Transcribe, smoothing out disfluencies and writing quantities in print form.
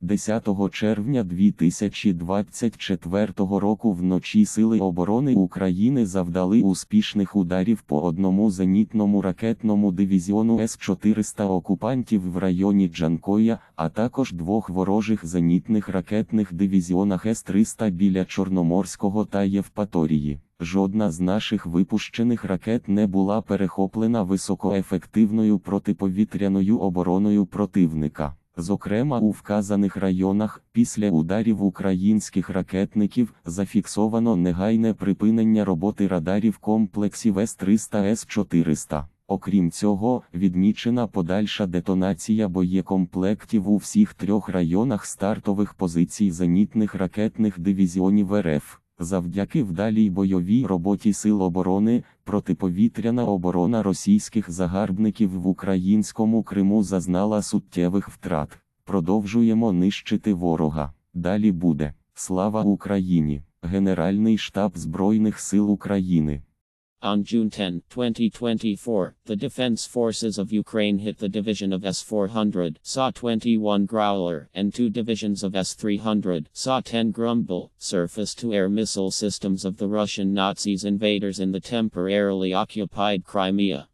10 червня 2024 року вночі Сили оборони України завдали успішних ударів по одному зенітному ракетному дивізіону С-400 окупантів в районі Джанкоя, а також двох ворожих зенітних ракетних дивізіонах С-300 біля Чорноморського та Євпаторії. Жодна з наших випущених ракет не була перехоплена високоефективною протиповітряною обороною противника. Зокрема, у вказаних районах, після ударів українських ракетників, зафіксовано негайне припинення роботи радарів комплексів С-300 С-400. Окрім цього, відмічена подальша детонація боєкомплектів у всіх трьох районах стартових позицій зенітних ракетних дивізіонів РФ. Завдяки вдалій бойовій роботі Сил оборони, протиповітряна оборона російських загарбників в українському Криму зазнала суттєвих втрат. Продовжуємо нищити ворога. Далі буде. Слава Україні! Генеральний штаб Збройних сил України. On June 10, 2024, the Defense Forces of Ukraine hit the division of S-400, SA-21 Growler, and two divisions of S-300, SA-10 Grumble, surface-to-air missile systems of the Russian Nazis invaders in the temporarily occupied Crimea.